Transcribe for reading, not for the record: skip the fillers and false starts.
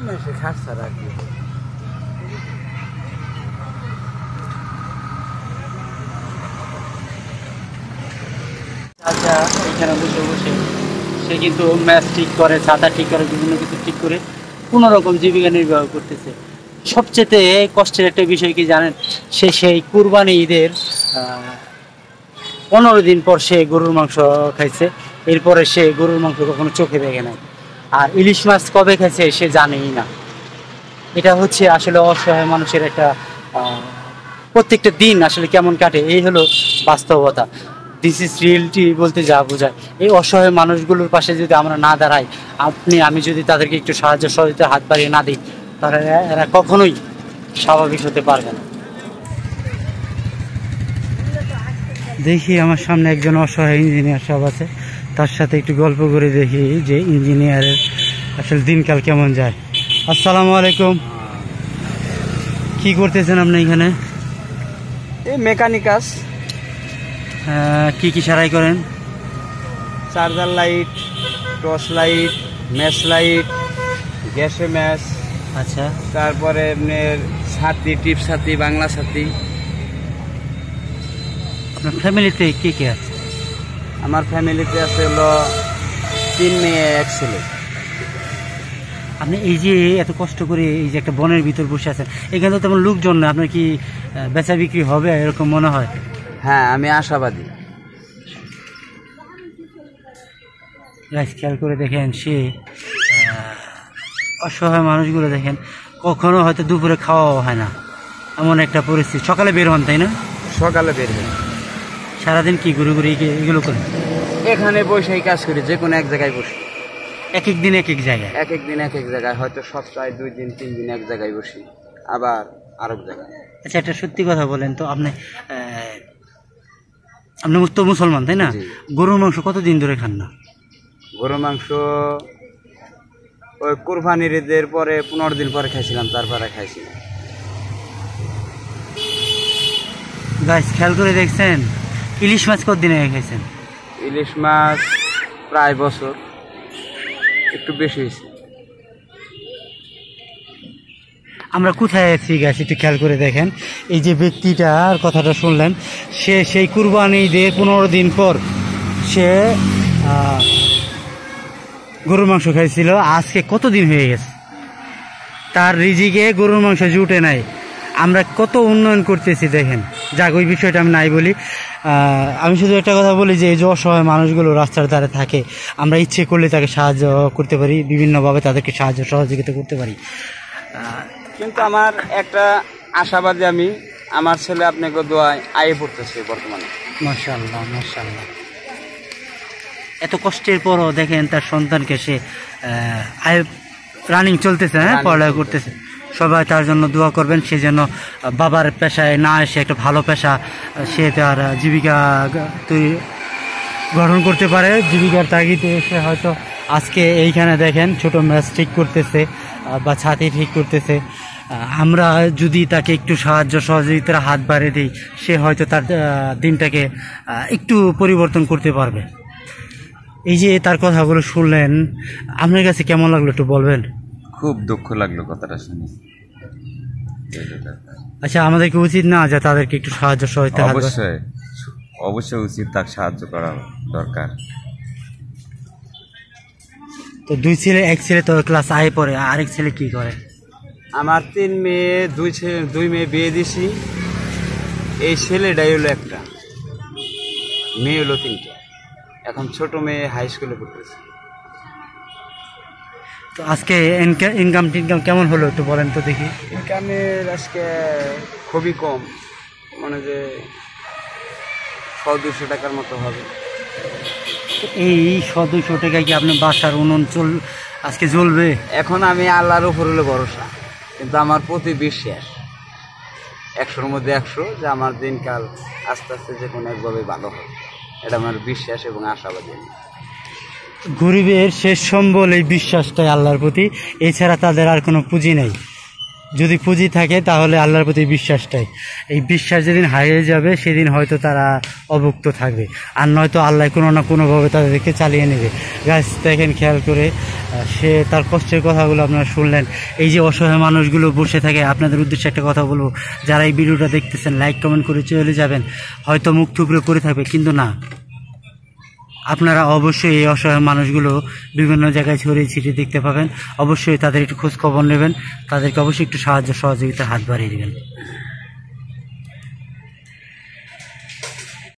সে খাট ছাড়া আর কি। আচ্ছা, এখানে বসে বসে সে কিন্তু ম্যাচ ঠিক করে, ছাতা ঠিক করে, বিভিন্ন কিছু ঠিক করে কোনো রকম জীবিকা নির্বাহ করতেছে। সবচেয়ে কষ্টের একটা বিষয় কি জানেন, সে সেই কুরবানি ঈদের 15 দিন পর সে গরুর মাংস খাইছে। এরপরে সে গরুর মাংস কখনো চোখে দেখে নাই, আর ইলিশ মাছ কবে খাইছে সে জানেই না। এটা হচ্ছে আসলে অসহায় মানুষের একটা প্রত্যেকটা দিন আসলে কেমন কাটে, এই হলো বাস্তবতা। দিস ইজ রিয়েলিটি বলতে যা বোঝায়। এই অসহায় মানুষগুলোর পাশে যদি আমরা না দাঁড়াই, আমি যদি তাদেরকে একটু সাহায্য সহযোগিতার হাত বাড়িয়ে না দিই, তাহলে এরা কখনোই স্বাভাবিক হতে পারবে না। দেখি আমার সামনে একজন অসহায় ইঞ্জিনিয়ার সাহেব আছে, তার সাথে একটু গল্প করে দেখি যে ইঞ্জিনিয়ারের আসলে দিনকাল কেমন যায়। আসসালামু আলাইকুম। কি করতেছেন আপনি এখানে? এই মেকানিক কাজ। কি কি সারাই করেন? Charger light, torch light, match light, গ্যাসে ম্যাচ। আচ্ছা, তারপরে আপনার ছাতি, টিপ ছাতি, বাংলা ছাতি। আপনার ফ্যামিলিতে কে কে আছে? আমার ফ্যামিলিতে আছে হলো 3 মেয়ে 1 ছেলে। আপনি এই যে এত কষ্ট করে এই যে একটা বনের ভিতর বসে আছেন, এখানে তো তেমন লোকজন না, আপনার কি বেচা বিক্রি হবে এরকম মনে হয়? হ্যাঁ, আমি আশাবাদী। খেয়াল করে দেখেন, সে অসহায় মানুষগুলো দেখেন, কখনো হয়তো দুপুরে খাওয়াও হয় না, এমন একটা পরিস্থিতি। সকালে বের হন, তাই না? সকালে বের হই। সারাদিন কি ঘুরে ঘুরে এগুলো করেন? এখানে বসেই কাজ করি, যে কোনো এক জায়গায় বসি। এক এক দিন এক এক জায়গায়? এক এক দিন এক এক জায়গায়, হয়তো সপ্তাহে 2 দিন 3 দিন এক জায়গায় বসি, আবার আরেক জায়গায়। আচ্ছা, একটা সত্যি কথা বলেন তো, আপনি তো মুসলমান, তাই না? গরুর মাংস কতদিন ধরে খান না? গরুর মাংস ওই কুরবানির ঈদের পরে 15 দিন পরে খাইছিলাম, তারপরে খাইছিলাম। গাইস, খেয়াল করে দেখছেন, ইলিশ মাছ কতদিন আগে খাইছেন? ইলিশ মাছ প্রায় বছর, একটু বেশি হয়েছে। আমরা কোথায় আছি গাছ, একটু খেয়াল করে দেখেন। এই যে ব্যক্তিটার কথাটা শুনলেন, সে সেই কুরবানি ঈদের 15 দিন পর সে গরুর মাংস খাইছিল। আজকে কতদিন হয়ে গেছে, তার রিজিকে গরুর মাংস জুটে নাই। আমরা কত উন্নয়ন করতেছি দেখেন। যাক, ওই বিষয়টা আমি নাই বলি। আমি শুধু একটা কথা বলি যে এই যে অসহায় মানুষগুলো রাস্তার ধারে থাকে, আমরা ইচ্ছে করলে তাকে সাহায্য করতে পারি, বিভিন্নভাবে তাদেরকে সাহায্য সহযোগিতা করতে পারি। কিন্তু আমার একটা আশাবাদী, আমি আমার ছেলে আপনাকে দোয়ায় আয়ে পড়তেছে বর্তমানে। মাশাআল্লাহ, মাশাআল্লাহ। এত কষ্টের পরও দেখেন তার সন্তানকে সে রানিং চলতেছে, হ্যাঁ, পড়ালেখা করতেছে। সবাই তার জন্য দোয়া করবেন, সে যেন বাবার পেশায় না এসে একটা ভালো পেশা সে তার জীবিকা গঠন করতে পারে। জীবিকার তাগিদে সে হয়তো আজকে এইখানে দেখেন ছোট ম্যাচ ঠিক করতেছে বা ছাতি ঠিক করতেছে। আমরা যদি তাকে একটু সাহায্য সহযোগিতার হাত বাড়িয়ে দিই, সে হয়তো তার দিনটাকে একটু পরিবর্তন করতে পারবে। এই যে তার কথাগুলো শুনলেন, আপনার কাছে কেমন লাগলো একটু বলবেন? খুব দুঃখ লাগলো কথাটা শুনে। আচ্ছা, আমাদেরকে উচিত না যে তাদেরকে একটু সাহায্য সহযোগিতা? অবশ্যই অবশ্যই উচিত, তাকে সাহায্য করা দরকার। তো 2 ছেলে, 1 ছেলে তো ক্লাস আই পড়ে, আরেক ছেলে কি করে? আমার 3 মেয়ে, 2 মেয়ে বিয়ে দিছি। এই ছেলেটাই হলো একটা, মেয়ে হলো 3টা। এখন ছোট মেয়ে হাই স্কুলে পড়তেছে। তো আজকে ইনকাম কেমন হলো একটু বলেন তো দেখি। ইনকামের আজকে খুবই কম, মানে যে 100-200 টাকার মতো হবে। এই 100-200 টাকায় কি আপনি বাসার উনুন আজকে জ্বলবে? এখন আমি আল্লাহর উপর হলো ভরসা, কিন্তু আমার প্রতি বিশ্বাস 100-র মধ্যে 100 যে আমার দিনকাল আস্তে আস্তে যে কোনো একভাবে ভালো হবে, এটা আমার বিশ্বাস এবং আশাবাদী। গরিবের শেষ সম্বল এই বিশ্বাসটাই আল্লাহর প্রতি, এছাড়া তাদের আর কোনো পুঁজি নেই। যদি পুঁজি থাকে তাহলে আল্লাহর প্রতি বিশ্বাসটাই, এই বিশ্বাস যেদিন হারিয়ে যাবে সেদিন হয়তো তারা অভুক্ত থাকবে, আর নয়তো আল্লাহ কোনো না কোনোভাবে তাদেরকে চালিয়ে নেবে। গাছ দেখেন খেয়াল করে, সে তার কষ্টের কথাগুলো আপনারা শুনলেন। এই যে অসহায় মানুষগুলো বসে থাকে, আপনাদের উদ্দেশ্যে একটা কথা বলবো, যারা এই ভিডিওটা দেখতেছেন লাইক কমেন্ট করে চলে যাবেন, হয়তো মুখ থুবড়ে পড়ে থাকবে, কিন্তু না, আপনারা অবশ্যই এই অসহায় মানুষগুলো বিভিন্ন জায়গায় ছড়িয়ে ছিটিয়ে দেখতে পাবেন। অবশ্যই তাদের একটু খোঁজ খবর নেবেন, তাদেরকে অবশ্যই একটু সাহায্য সহযোগিতার হাত বাড়িয়ে দেবেন।